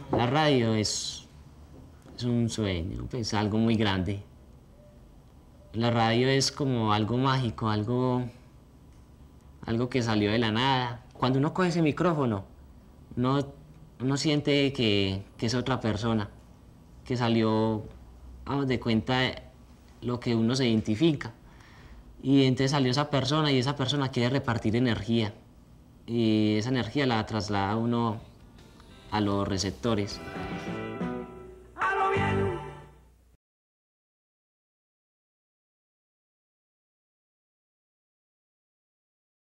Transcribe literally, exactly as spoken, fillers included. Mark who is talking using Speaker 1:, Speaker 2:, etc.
Speaker 1: La radio es, es un sueño, pues algo muy grande. La radio es como algo mágico, algo, algo que salió de la nada. Cuando uno coge ese micrófono, uno, uno siente que, que es otra persona, que salió, vamos, de cuenta lo que uno se identifica. Y entonces salió esa persona y esa persona quiere repartir energía. Y esa energía la traslada uno a los receptores.